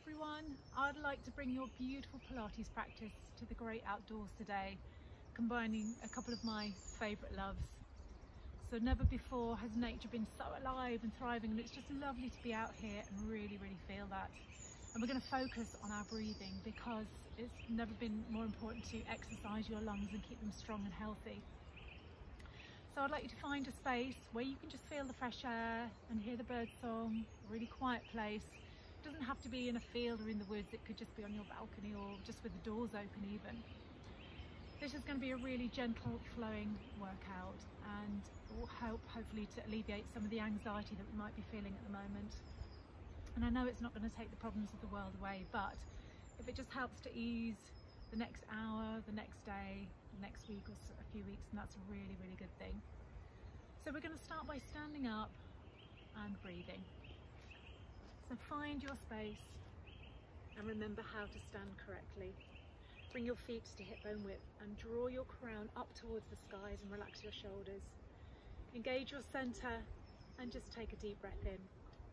everyone. I'd like to bring your beautiful Pilates practice to the great outdoors today, combining a couple of my favourite loves. So never before has nature been so alive and thriving, and it's just lovely to be out here and really feel that. And we're going to focus on our breathing because it's never been more important to exercise your lungs and keep them strong and healthy. So I'd like you to find a space where you can just feel the fresh air and hear the bird song, a really quiet place. It doesn't have to be in a field or in the woods, it could just be on your balcony or just with the doors open even. This is going to be a really gentle flowing workout and will help hopefully to alleviate some of the anxiety that we might be feeling at the moment. And I know it's not going to take the problems of the world away, but if it just helps to ease the next hour, the next day, the next week or a few weeks, and that's a really good thing. So we're going to start by standing up and breathing. So find your space and remember how to stand correctly. Bring your feet to hip bone width and draw your crown up towards the skies and relax your shoulders. Engage your center and just take a deep breath in.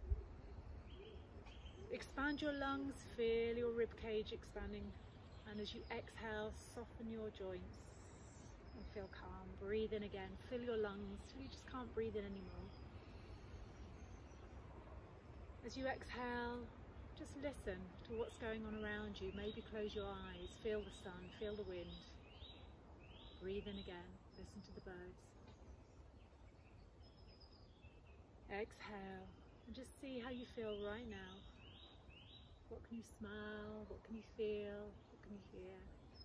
Expand your lungs, feel your rib cage expanding, and as you exhale, soften your joints and feel calm. Breathe in again, fill your lungs till you just can't breathe in anymore. As you exhale, just listen to what's going on around you. Maybe close your eyes, feel the sun, feel the wind. Breathe in again, listen to the birds. Exhale and just see how you feel right now. What can you smell? What can you feel? What can you hear?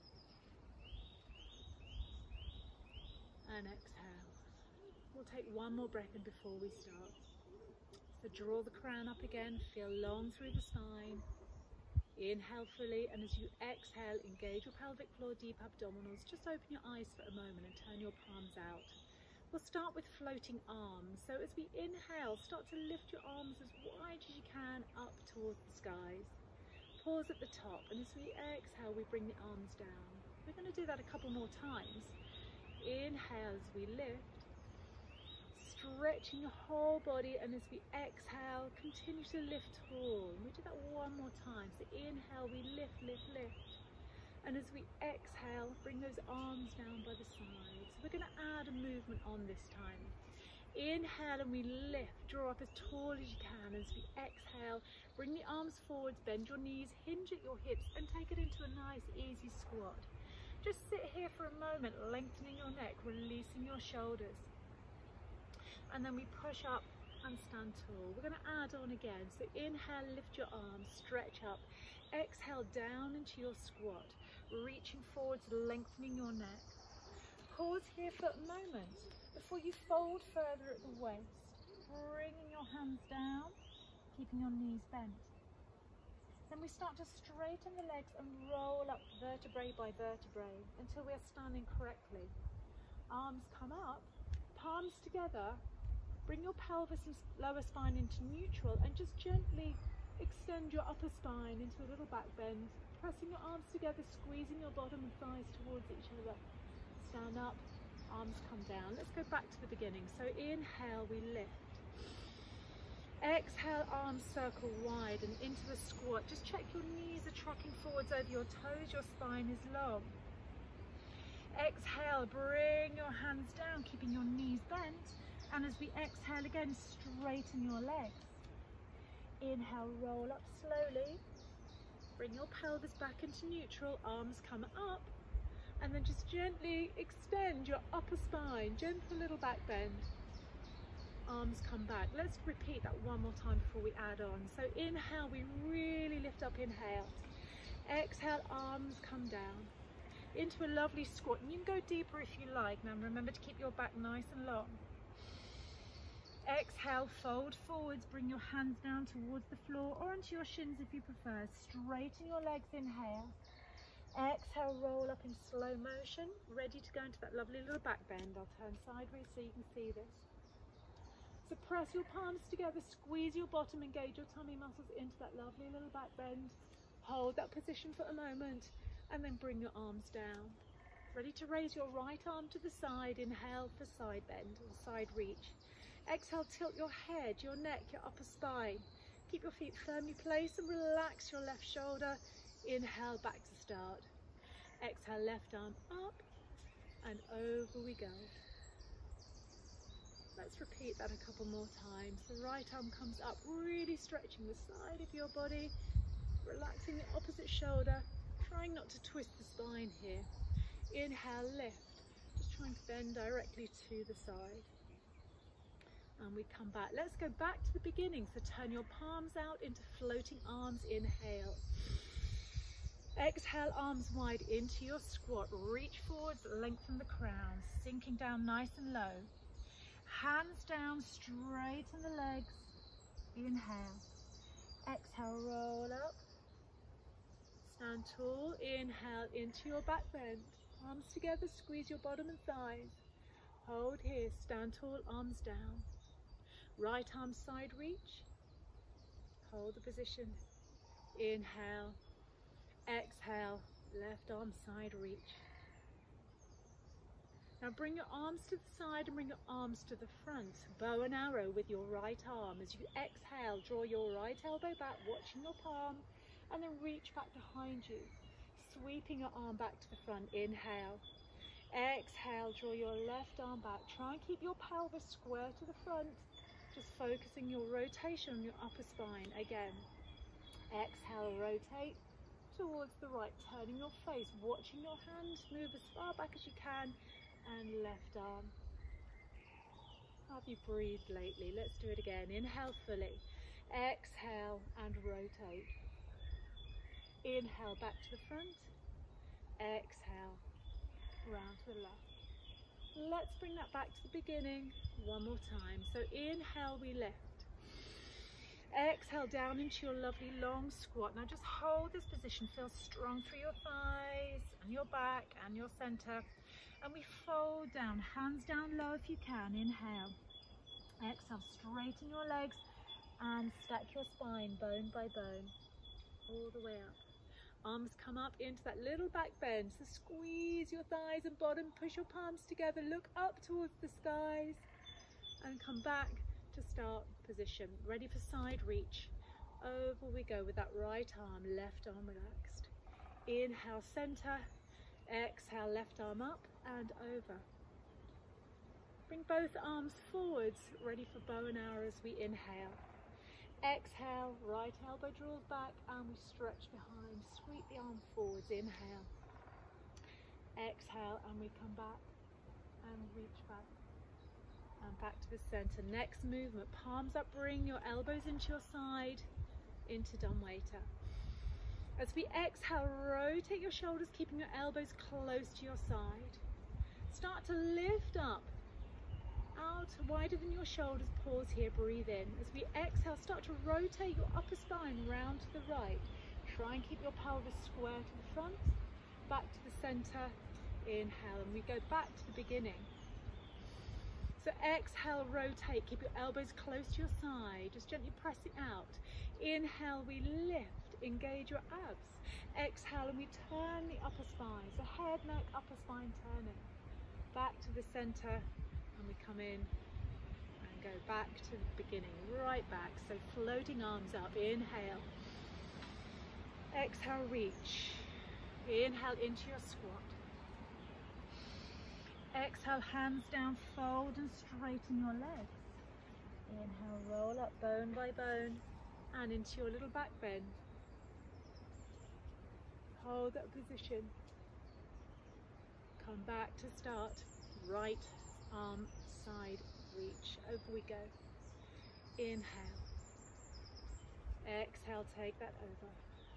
And exhale. We'll take one more breath in before we start. So draw the crown up again, feel long through the spine. Inhale fully, and as you exhale, engage your pelvic floor, deep abdominals. Just open your eyes for a moment and turn your palms out. We'll start with floating arms. So as we inhale, start to lift your arms as wide as you can up towards the skies. Pause at the top, and as we exhale, we bring the arms down. We're going to do that a couple more times. Inhale as we lift, stretching your whole body, and as we exhale, continue to lift tall. And we do that one more time. So inhale, we lift, and as we exhale, bring those arms down by the sides. So we're going to add a movement on this time. Inhale and we lift, draw up as tall as you can. As we exhale, bring the arms forwards, bend your knees, hinge at your hips, and take it into a nice easy squat. Just sit here for a moment, lengthening your neck, releasing your shoulders. And then we push up and stand tall. We're going to add on again. So inhale, lift your arms, stretch up. Exhale, down into your squat, reaching forwards, lengthening your neck. Pause here for a moment before you fold further at the waist, bringing your hands down, keeping your knees bent. Then we start to straighten the legs and roll up vertebrae by vertebrae until we are standing correctly. Arms come up, palms together, bring your pelvis and lower spine into neutral and just gently extend your upper spine into a little back bend, pressing your arms together, squeezing your bottom and thighs towards each other. Stand up, arms come down. Let's go back to the beginning. So inhale, we lift. Exhale, arms circle wide and into a squat. Just check your knees are tracking forwards over your toes, your spine is long. Exhale, bring your hands down, keeping your knees bent. And as we exhale again, straighten your legs. Inhale, roll up slowly. Bring your pelvis back into neutral, arms come up. And then just gently extend your upper spine, gentle little back bend. Arms come back. Let's repeat that one more time before we add on. So inhale, we really lift up, inhale. Exhale, arms come down into a lovely squat. And you can go deeper if you like. Now remember to keep your back nice and long. Exhale, fold forwards, bring your hands down towards the floor or onto your shins if you prefer. Straighten your legs, inhale. Exhale, roll up in slow motion, ready to go into that lovely little back bend. I'll turn sideways so you can see this. So press your palms together, squeeze your bottom, engage your tummy muscles into that lovely little back bend. Hold that position for a moment and then bring your arms down. Ready to raise your right arm to the side, inhale for side bend or side reach. Exhale, tilt your head, your neck, your upper spine. Keep your feet firmly placed and relax your left shoulder. Inhale, back to start. Exhale, left arm up and over we go. Let's repeat that a couple more times. The right arm comes up, really stretching the side of your body, relaxing the opposite shoulder, trying not to twist the spine here. Inhale, lift, just trying to bend directly to the side. And we come back. Let's go back to the beginning. So turn your palms out into floating arms. Inhale. Exhale, arms wide into your squat. Reach forwards, lengthen the crown, sinking down nice and low. Hands down, straighten the legs. Inhale. Exhale, roll up. Stand tall. Inhale into your back bend. Arms together, squeeze your bottom and thighs. Hold here, stand tall, arms down. Right arm side reach. Hold the position. Inhale. Exhale, left arm side reach. Now bring your arms to the side and bring your arms to the front. Bow and arrow with your right arm. As you exhale, draw your right elbow back, watching your palm, and then reach back behind you, sweeping your arm back to the front. Inhale. Exhale, draw your left arm back. Try and keep your pelvis square to the front, just focusing your rotation on your upper spine. Again, exhale, rotate towards the right, turning your face, watching your hands move as far back as you can, and left arm. Have you breathed lately? Let's do it again. Inhale fully. Exhale and rotate. Inhale back to the front. Exhale, round to the left. Let's bring that back to the beginning one more time. So inhale, we lift. Exhale down into your lovely long squat. Now just hold this position. Feel strong through your thighs and your back and your center. And we fold down, hands down low if you can. Inhale. Exhale, straighten your legs and stack your spine bone by bone all the way up. Arms come up into that little back bend. So squeeze your thighs and bottom, push your palms together, look up towards the skies and come back to start position. Ready for side reach. Over we go with that right arm, left arm relaxed. Inhale, center. Exhale, left arm up and over. Bring both arms forwards, ready for bow and arrow as we inhale. Exhale, right elbow draws back and we stretch behind. Sweep the arm forwards, inhale. Exhale and we come back and reach back. And back to the center. Next movement, palms up, bring your elbows into your side, into Dumb-Waiter. As we exhale, rotate your shoulders, keeping your elbows close to your side. Start to lift up, out, wider than your shoulders. Pause here, breathe in. As we exhale, start to rotate your upper spine round to the right. Try and keep your pelvis square to the front, back to the center. Inhale, and we go back to the beginning. So exhale, rotate, keep your elbows close to your side, just gently press it out. Inhale, we lift, engage your abs. Exhale, and we turn the upper spine, so head, neck, upper spine turning. Back to the center, and we come in and go back to the beginning, right back. So floating arms up, inhale. Exhale, reach. Inhale into your squat. Exhale, hands down, fold and straighten your legs. Inhale, roll up bone by bone and into your little back bend. Hold that position. Come back to start. Right arm side reach. Over we go. Inhale. Exhale, take that over.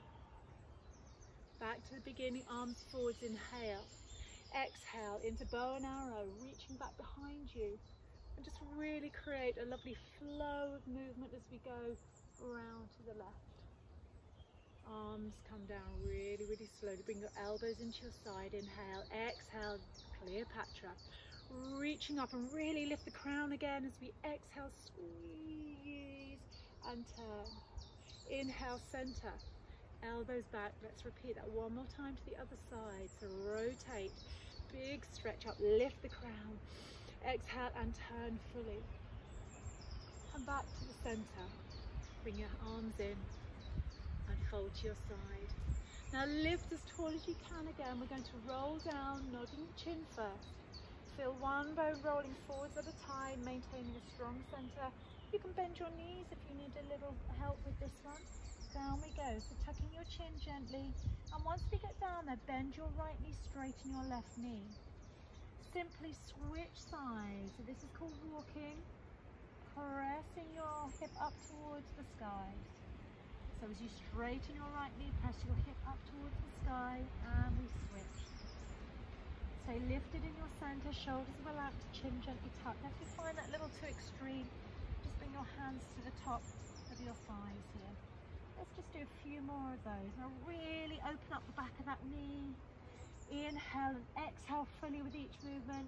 Back to the beginning, arms forwards, inhale. Exhale into bow and arrow, reaching back behind you. And just really create a lovely flow of movement as we go round to the left. Arms come down really, really slowly. Bring your elbows into your side. Inhale, exhale, Cleopatra. Reaching up and really lift the crown again as we exhale, squeeze and turn. Inhale, center. Elbows back. Let's repeat that one more time to the other side. So rotate, big stretch up, lift the crown. Exhale and turn fully. Come back to the center. Bring your arms in and fold to your side. Now lift as tall as you can again. We're going to roll down, nodding the chin first. Feel one bone rolling forwards at a time, maintaining a strong center. You can bend your knees if you need a little help with this one. Down we go. So tucking your chin gently. And once we get down there, bend your right knee, straighten your left knee. Simply switch sides. So this is called walking. Pressing your hip up towards the sky. So as you straighten your right knee, press your hip up towards the sky, and we switch. Stay lifted in your center, shoulders relaxed, chin gently tucked. Now if you find that a little too extreme, just bring your hands to the top of your thighs here. Let's just do a few more of those. Now really open up the back of that knee. Inhale and exhale fully with each movement.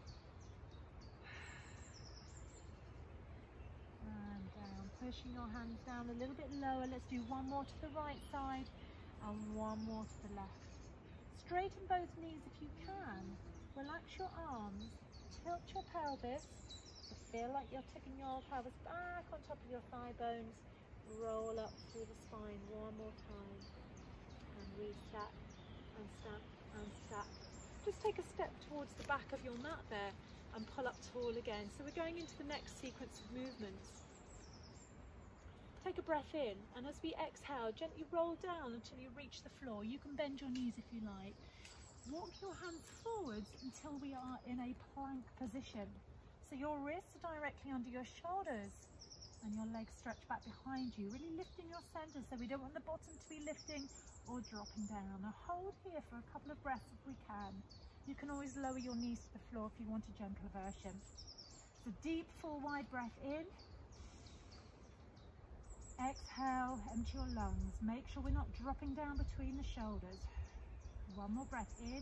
And down, pushing your hands down a little bit lower. Let's do one more to the right side and one more to the left. Straighten both knees if you can. Relax your arms. Tilt your pelvis. So feel like you're taking your pelvis back on top of your thigh bones. Roll up through the spine one more time. And reset and step and step. Just take a step towards the back of your mat there and pull up tall again. So we're going into the next sequence of movements. Take a breath in, and as we exhale, gently roll down until you reach the floor. You can bend your knees if you like. Walk your hands forwards until we are in a plank position. So your wrists are directly under your shoulders and your legs stretch back behind you, really lifting your center, so we don't want the bottom to be lifting or dropping down. Now hold here for a couple of breaths if we can. You can always lower your knees to the floor if you want a gentle version. So deep, full, wide breath in. Exhale, empty your lungs. Make sure we're not dropping down between the shoulders. One more breath in.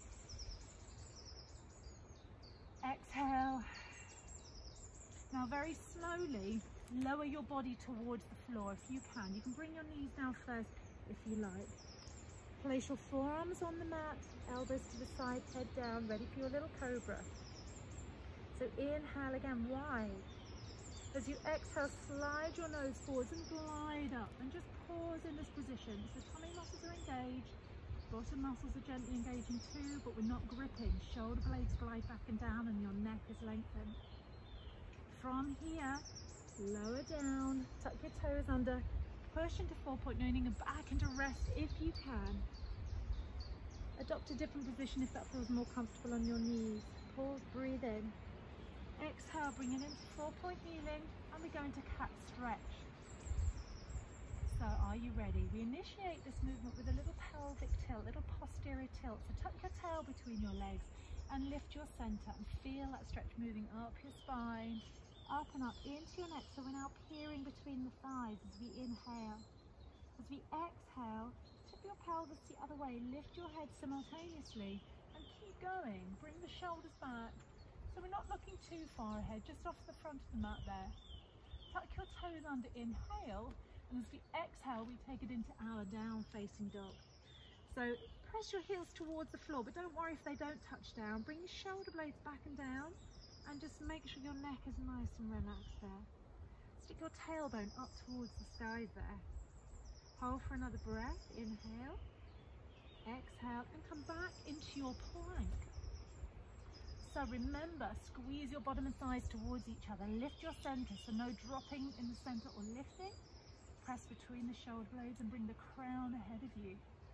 Exhale. Now very slowly, lower your body towards the floor if you can. You can bring your knees down first if you like. Place your forearms on the mat, elbows to the side, head down, ready for your little cobra. So inhale again, wide. As you exhale, slide your nose forwards and glide up, and just pause in this position. So tummy muscles are engaged, bottom muscles are gently engaging too, but we're not gripping. Shoulder blades glide back and down and your neck is lengthened. From here, lower down, tuck your toes under, push into 4-point kneeling and back into rest if you can. Adopt a different position if that feels more comfortable on your knees. Pause, breathe in. Exhale, bring it into 4-point kneeling, and we go into cat stretch. So are you ready? We initiate this movement with a little pelvic tilt, little posterior tilt. So tuck your tail between your legs and lift your center and feel that stretch moving up your spine, up and up into your neck. So we're now peering between the thighs as we inhale. As we exhale, tip your pelvis the other way, lift your head simultaneously and keep going. Bring the shoulders back. So we're not looking too far ahead, just off the front of the mat there. Tuck your toes under, inhale, and as we exhale, we take it into our down facing dog. So press your heels towards the floor, but don't worry if they don't touch down. Bring your shoulder blades back and down, and just make sure your neck is nice and relaxed there. Stick your tailbone up towards the skies there. Hold for another breath, inhale, exhale, and come back into your plank. So remember, squeeze your bottom and thighs towards each other. Lift your center, so no dropping in the center or lifting. Press between the shoulder blades and bring the crown ahead of you.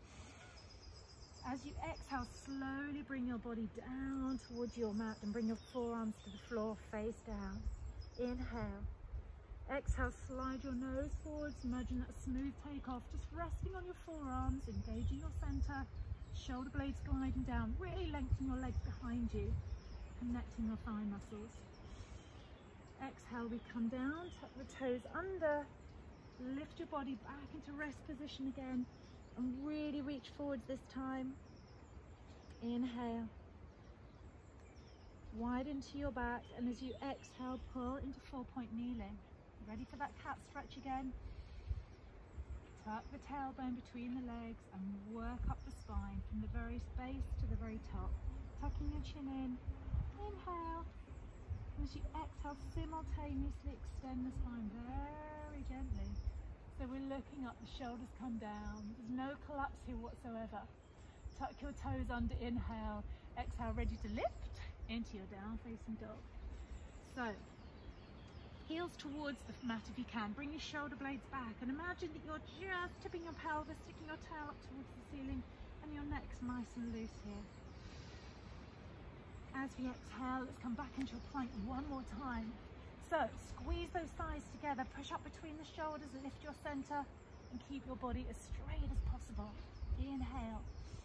As you exhale, slowly bring your body down towards your mat and bring your forearms to the floor, face down. Inhale. Exhale, slide your nose forwards, imagine that smooth takeoff, just resting on your forearms, engaging your center, shoulder blades gliding down, really lengthen your legs behind you, connecting your thigh muscles. Exhale, we come down, tuck the toes under, lift your body back into rest position again, and really reach forwards this time. Inhale. Widen to your back, and as you exhale, pull into 4-point kneeling. Ready for that cat stretch again? Tuck the tailbone between the legs and work up the spine from the very base to the very top. Tucking your chin in. Inhale. As you exhale, simultaneously extend the spine very gently. we're looking up, the shoulders come down. There's no collapse here whatsoever. Tuck your toes under, inhale. Exhale, ready to lift into your down facing dog. So, heels towards the mat if you can. Bring your shoulder blades back and imagine that you're just tipping your pelvis, sticking your tail up towards the ceiling, and your neck's nice and loose here. As we exhale, let's come back into a plank one more time. So, squeeze those thighs together, push up between the shoulders, lift your center, and keep your body as straight as possible. Inhale.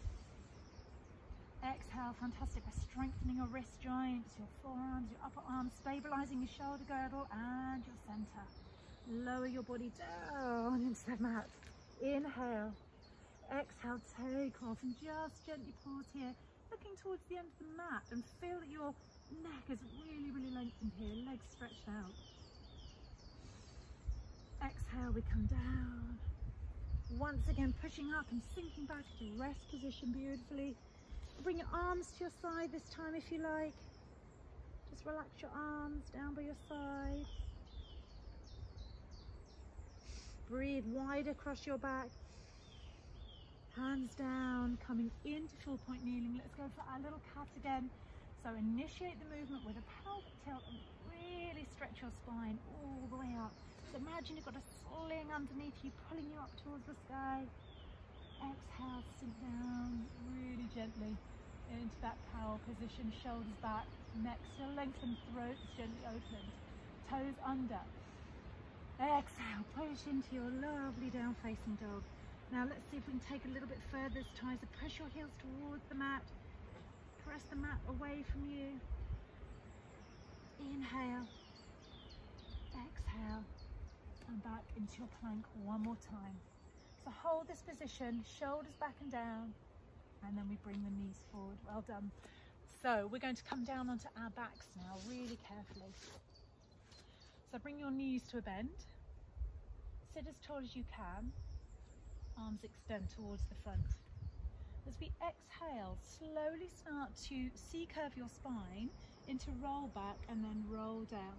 Exhale, fantastic. We're strengthening your wrist joints, your forearms, your upper arms, stabilizing your shoulder girdle and your center. Lower your body down into the mat. Inhale. Exhale, take off and just gently pause here, looking towards the end of the mat, and feel that your neck is really, really lengthened here, legs stretched out. Exhale, we come down. Once again, pushing up and sinking back to rest position beautifully. Bring your arms to your side this time if you like. Just relax your arms down by your side. Breathe wide across your back. Hands down, coming into full point kneeling. Let's go for our little cat again. So initiate the movement with a pelvic tilt and really stretch your spine all the way up. So imagine you've got a sling underneath you, pulling you up towards the sky. Exhale, sink down really gently into that cow position, shoulders back, neck still lengthened, throat is gently opened, toes under. Exhale, push into your lovely down facing dog. Now let's see if we can take a little bit further this time. So press your heels towards the mat. Press the mat away from you. Inhale. Exhale. And back into your plank one more time. So hold this position, shoulders back and down, and then we bring the knees forward. Well done. So we're going to come down onto our backs now, really carefully. So bring your knees to a bend. Sit as tall as you can. Arms extend towards the front. As we exhale, slowly start to C-curve your spine into roll back and then roll down.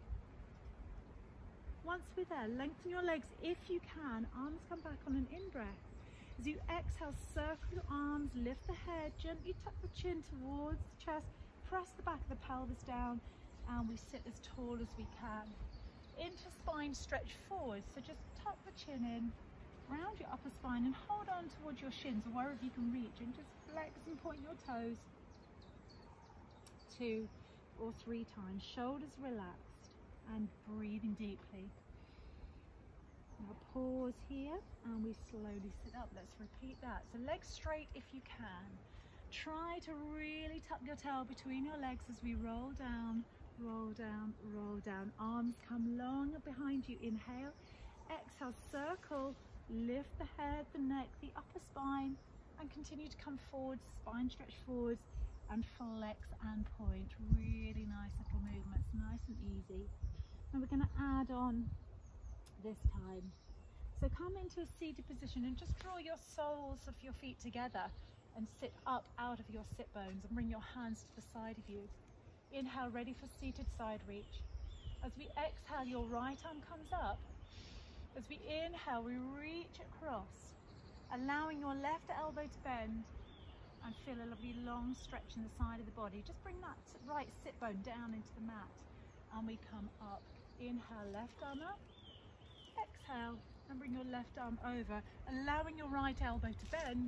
Once we're there, lengthen your legs if you can. Arms come back on an in-breath. As you exhale, circle your arms, lift the head, gently tuck the chin towards the chest, press the back of the pelvis down, and we sit as tall as we can. Into spine stretch forward, so just tuck the chin in, round your upper spine and hold on towards your shins or wherever you can reach, and just flex and point your toes 2 or 3 times, shoulders relaxed and breathing deeply. Now pause here and we slowly sit up. Let's repeat that. So legs straight if you can. Try to really tuck your tail between your legs as we roll down, roll down, roll down. Arms come long behind you. Inhale, exhale, circle. Lift the head, the neck, the upper spine, and continue to come forward, spine stretch forwards, and flex and point. Really nice little movements, nice and easy. And we're going to add on this time. So come into a seated position and just draw your soles of your feet together and sit up out of your sit bones and bring your hands to the side of you. Inhale, ready for seated side reach. As we exhale, your right arm comes up. As we inhale, we reach across, allowing your left elbow to bend and feel a lovely long stretch in the side of the body. Just bring that right sit bone down into the mat and we come up. Inhale, left arm up. Exhale and bring your left arm over, allowing your right elbow to bend.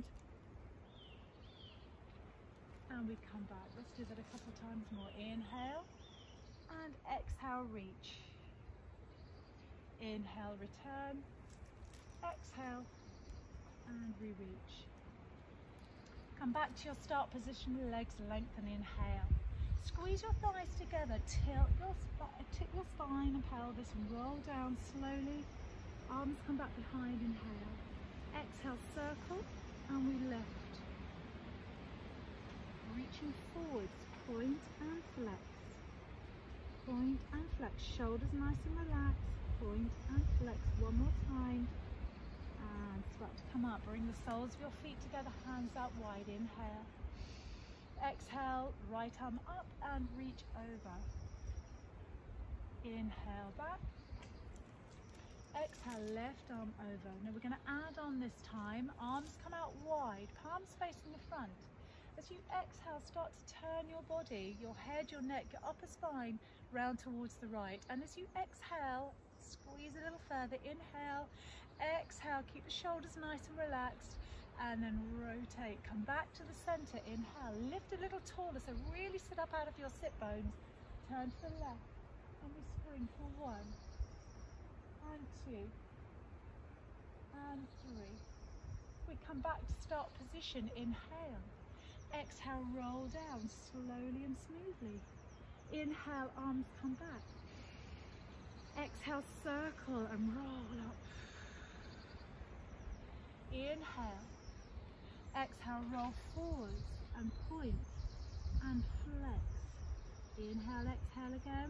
And we come back. Let's do that a couple of times more. Inhale and exhale, reach. Inhale, return, exhale, and we reach. Come back to your start position, legs lengthen, inhale. Squeeze your thighs together, tilt your spine and pelvis and roll down slowly. Arms come back behind, inhale. Exhale, circle, and we lift. Reaching forwards, point and flex. Point and flex, shoulders nice and relaxed. Point and flex one more time, and start to come up. Bring the soles of your feet together, hands out wide. Inhale, exhale, right arm up and reach over. Inhale back, Exhale, left arm over. Now we're going to add on this time. Arms come out wide, palms facing the front. As you exhale, start to turn your body, your head, your neck, your upper spine round towards the right. And as you exhale, squeeze a little further. Inhale, exhale, keep the shoulders nice and relaxed. And then rotate, come back to the center. Inhale, lift a little taller, so really sit up out of your sit bones. Turn to the left, and we spring for 1, and 2, and 3. We come back to start position. Inhale, exhale, roll down slowly and smoothly. Inhale, arms come back. Exhale, circle and roll up. Inhale. Exhale, roll forwards and point and flex. Inhale, exhale again.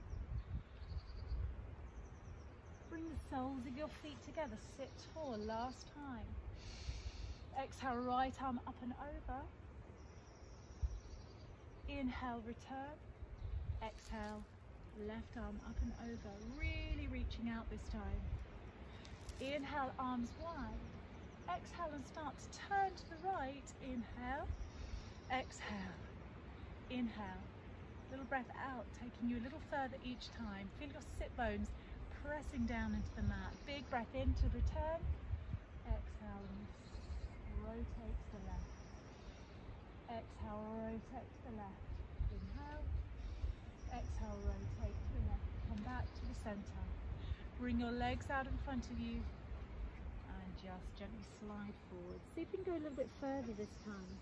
Bring the soles of your feet together. Sit tall, last time. Exhale, right arm up and over. Inhale, return. Exhale, left arm up and over. Really reaching out this time. Inhale, arms wide. Exhale and start to turn to the right. Inhale, exhale, inhale. Little breath out, taking you a little further each time. Feel your sit bones pressing down into the mat. Big breath in to return. Exhale and rotate to the left. Exhale, rotate to the left. Inhale, exhale, rotate to the left. Come back to the center. Bring your legs out in front of you. Just gently slide forward. See if you can go a little bit further this time.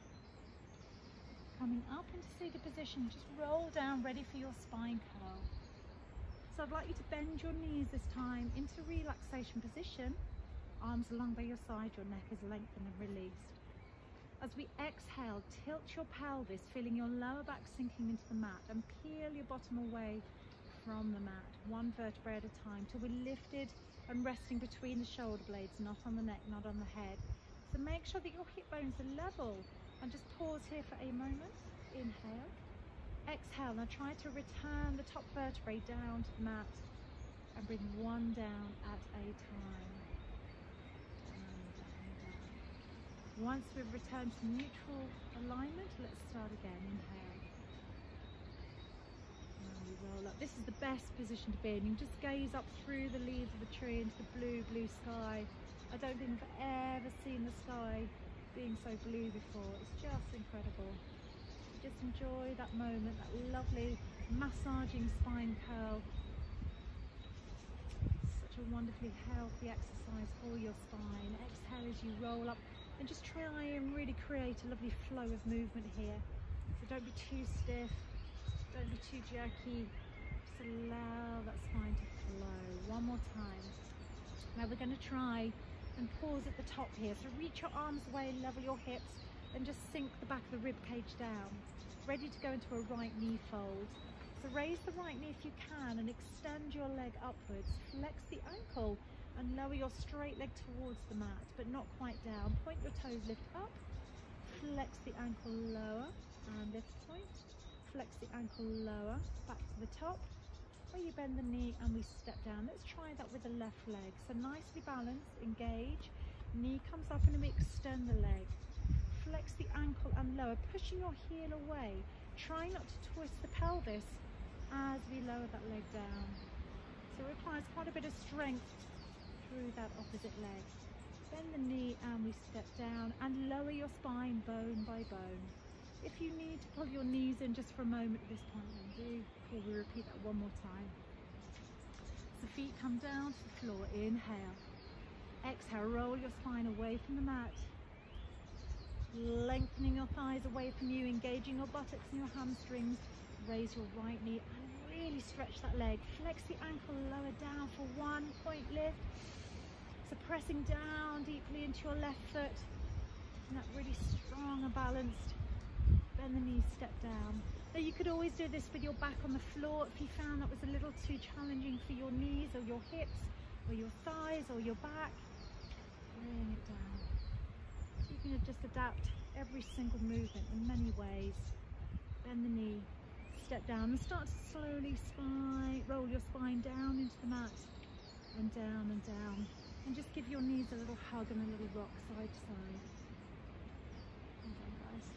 Coming up into seated position, just roll down, ready for your spine curl. So I'd like you to bend your knees this time into relaxation position. Arms along by your side, your neck is lengthened and released. As we exhale, tilt your pelvis, feeling your lower back sinking into the mat, and peel your bottom away from the mat, 1 vertebrae at a time, till we're lifted and resting between the shoulder blades, not on the neck, not on the head. So make sure that your hip bones are level, and just pause here for a moment. Inhale, exhale. Now try to return the top vertebrae down to the mat and bring 1 down at a time. Down, down, down. Once we've returned to neutral alignment, let's start again. Inhale. Roll up. This is the best position to be in. You can just gaze up through the leaves of the tree into the blue sky. I don't think I've ever seen the sky being so blue before. It's just incredible. Just enjoy that moment, that lovely massaging spine curl. Such a wonderfully healthy exercise for your spine. Exhale as you roll up, and just try and really create a lovely flow of movement here. So don't be too stiff. Don't be too jerky. Just allow that spine to flow. 1 more time. Now we're going to try and pause at the top here. So reach your arms away, level your hips, and just sink the back of the rib cage down. Ready to go into a right knee fold. So raise the right knee if you can and extend your leg upwards. Flex the ankle and lower your straight leg towards the mat, but not quite down. Point your toes, lift up. Flex the ankle lower and lift, point. Flex the ankle lower, back to the top, where you bend the knee and we step down. Let's try that with the left leg. So nicely balanced, engage, knee comes up and then we extend the leg. Flex the ankle and lower, pushing your heel away. Try not to twist the pelvis as we lower that leg down. So it requires quite a bit of strength through that opposite leg. Bend the knee and we step down and lower your spine bone by bone. If you need to pull your knees in just for a moment at this point, then do, before we repeat that 1 more time. So feet come down to the floor. Inhale. Exhale, roll your spine away from the mat. Lengthening your thighs away from you, engaging your buttocks and your hamstrings. Raise your right knee and really stretch that leg. Flex the ankle lower down for 1 point lift. So pressing down deeply into your left foot. And that really strong and balanced. Bend the knees, step down. Now you could always do this with your back on the floor if you found that was a little too challenging for your knees or your hips or your thighs or your back. Bring it down. You can just adapt every single movement in many ways. Bend the knee, step down and start to slowly roll your spine down into the mat. and down and down. And just give your knees a little hug and a little rock side to side. Well done,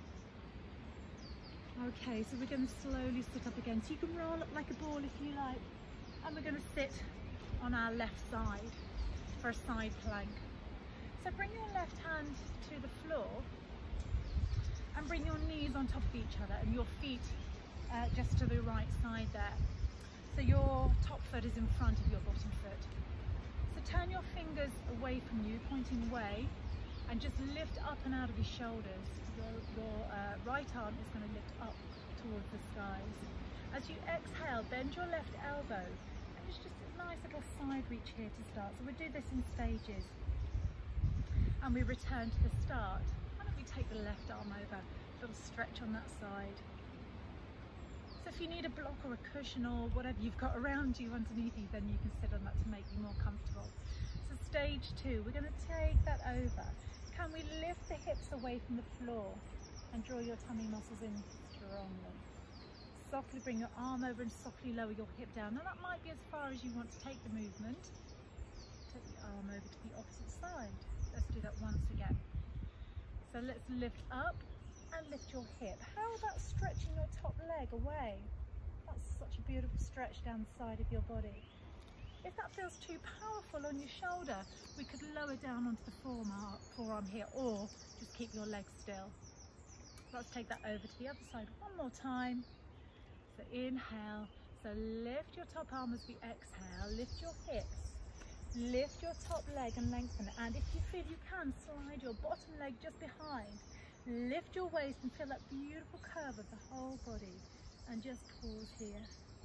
guys. Okay, so we're going to slowly sit up again. So you can roll up like a ball if you like. And we're going to sit on our left side for a side plank. So bring your left hand to the floor and bring your knees on top of each other and your feet just to the right side there. So your top foot is in front of your bottom foot. So turn your fingers away from you, pointing away, and just lift up and out of your shoulders. Your right arm is going to lift up towards the skies. As you exhale, bend your left elbow. And it's just a nice little side reach here to start. So we'll do this in stages. And we return to the start. Why don't we take the left arm over, a little stretch on that side. So if you need a block or a cushion or whatever you've got around you underneath you, then you can sit on that to make you more comfortable. So stage 2, we're going to take that over. Can we lift the hips away from the floor and draw your tummy muscles in strongly? Softly bring your arm over and softly lower your hip down. Now that might be as far as you want to take the movement. Take the arm over to the opposite side. Let's do that once again. So let's lift up and lift your hip. How about stretching your top leg away? That's such a beautiful stretch down the side of your body. If that feels too powerful on your shoulder, we could lower down onto the forearm here, or just keep your legs still. Let's take that over to the other side one more time. So inhale, so lift your top arm as we exhale, lift your hips. Lift your top leg and lengthen it, and if you feel you can, slide your bottom leg just behind. Lift your waist and feel that beautiful curve of the whole body, and just pause here.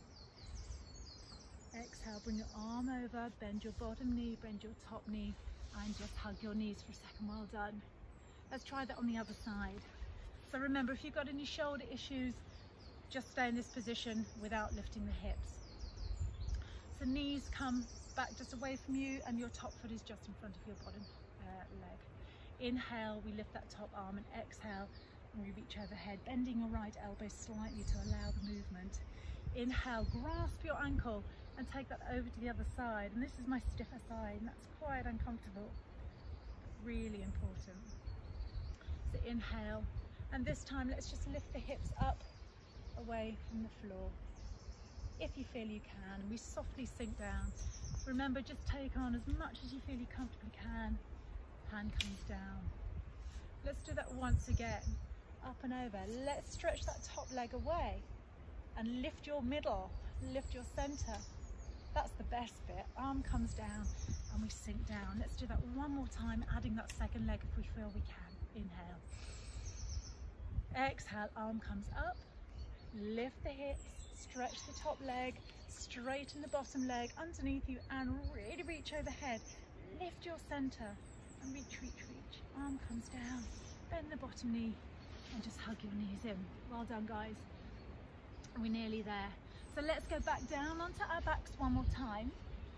Exhale, bring your arm over, bend your bottom knee, bend your top knee, and just hug your knees for a second. Well done. Let's try that on the other side. So remember, if you've got any shoulder issues, just stay in this position without lifting the hips. So knees come back just away from you and your top foot is just in front of your bottom leg. Inhale, we lift that top arm, and exhale, and we reach overhead, bending your right elbow slightly to allow the movement. Inhale, grasp your ankle and take that over to the other side. And this is my stiffer side, and that's quite uncomfortable, but really important. So inhale, and this time let's just lift the hips up away from the floor. If you feel you can, and we softly sink down. Remember, just take on as much as you feel you comfortably can. Hand comes down. Let's do that once again. Up and over. Let's stretch that top leg away and lift your middle, lift your center. That's the best bit. Arm comes down and we sink down. Let's do that one more time, adding that second leg if we feel we can. Inhale. Exhale, arm comes up. Lift the hips, stretch the top leg, straighten the bottom leg underneath you, and really reach overhead. Lift your center and reach, reach, reach. Arm comes down, bend the bottom knee, and just hug your knees in. Well done, guys. We're nearly there. So let's go back down onto our backs one more time.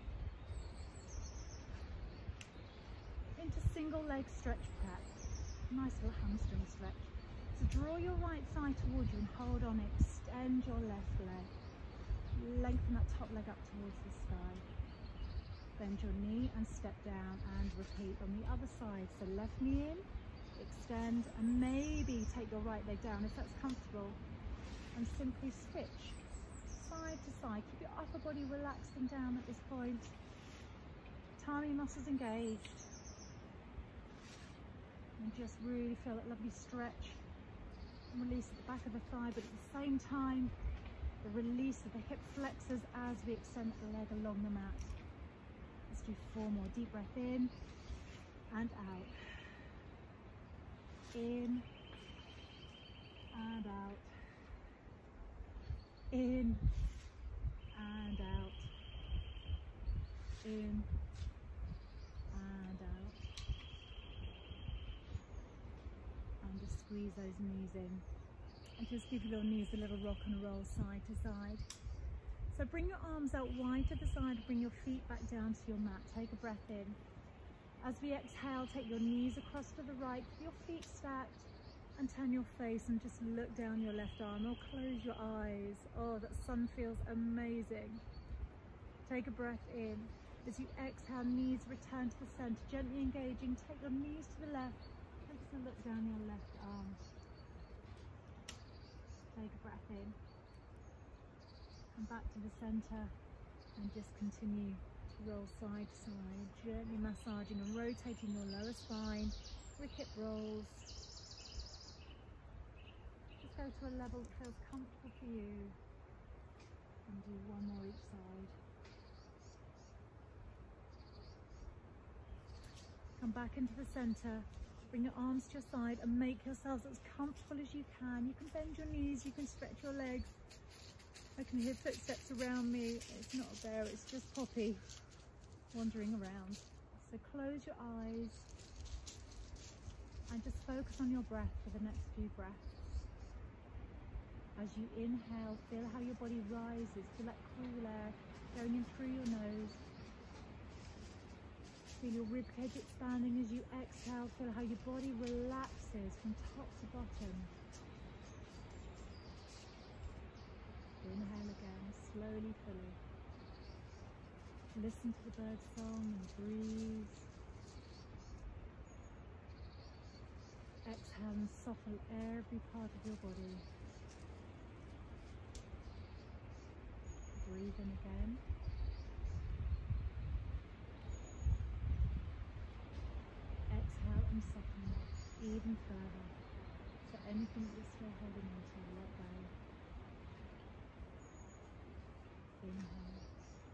Into single leg stretch prep. Nice little hamstring stretch. So draw your right thigh towards you and hold on it. Extend your left leg. Lengthen that top leg up towards the sky. Bend your knee and step down, and repeat on the other side. So left knee in, extend, and maybe take your right leg down if that's comfortable, and simply switch side to side. Keep your upper body relaxed and down at this point. Tummy muscles engaged, and just really feel that lovely stretch and release at the back of the thigh, but at the same time the release of the hip flexors as we extend the leg along the mat. Let's do 4 more. Deep breath in and out. In and out. In and out. In and out. And just squeeze those knees in. And just give your knees a little rock and roll side to side. So bring your arms out wide to the side, bring your feet back down to your mat. Take a breath in. As we exhale, take your knees across to the right, your feet stacked, and turn your face and just look down your left arm, or close your eyes. Oh, that sun feels amazing. Take a breath in. As you exhale, knees return to the center, gently engaging. Take your knees to the left. And just look down your left arm. Take a breath in. Come back to the center and just continue to roll side to side, gently massaging and rotating your lower spine with hip rolls. Just go to a level that feels comfortable for you and do one more each side. Come back into the center, bring your arms to your side and make yourselves as comfortable as you can. You can bend your knees, you can stretch your legs. I can hear footsteps around me. It's not a bear, it's just Poppy wandering around. So close your eyes and just focus on your breath for the next few breaths. As you inhale, feel how your body rises, feel that cool air going in through your nose. Feel your ribcage expanding as you exhale. Feel how your body relaxes from top to bottom. Inhale again, slowly, fully. Listen to the bird song and breathe. Exhale and soften every part of your body. Breathe in again. Exhale and soften even further. So anything that you're still holding on to, let go. Inhale.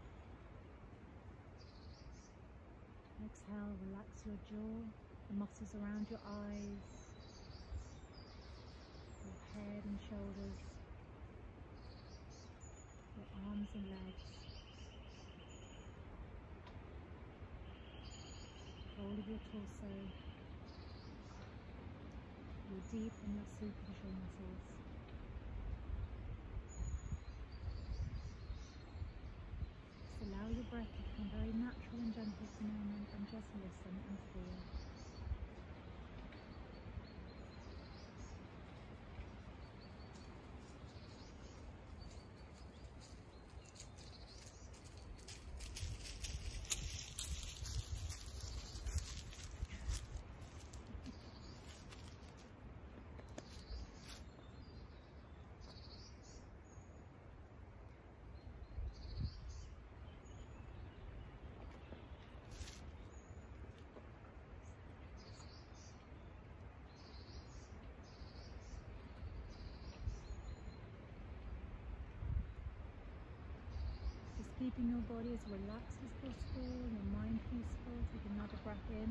Exhale, relax your jaw, the muscles around your eyes, your head and shoulders, your arms and legs, all of your torso, your deep and your superficial muscles. Just allow your breath to become very natural and gentle for a moment and just listen and feel. Keeping your body as relaxed as possible, your mind peaceful. Take another breath in.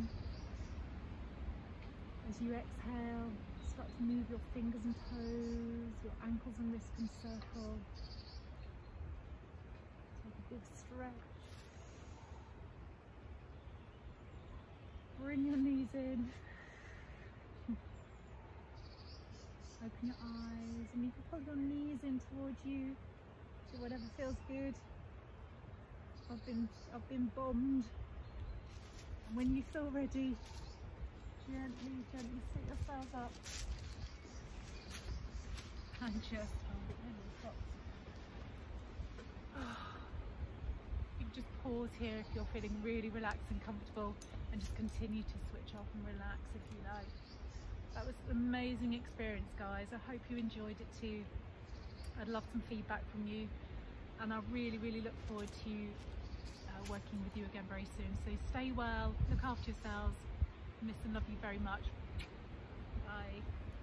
As you exhale, start to move your fingers and toes, your ankles and wrists can circle. Take a big stretch. Bring your knees in. Open your eyes and you can pull your knees in towards you. Do whatever feels good. I've been bombed. And when you feel ready, gently sit yourself up. And just you can just pause here if you're feeling really relaxed and comfortable, and just continue to switch off and relax if you like. That was an amazing experience, guys. I hope you enjoyed it too. I'd love some feedback from you, and I really look forward to working with you again very soon. So stay well, look after yourselves, miss and love you very much. Bye.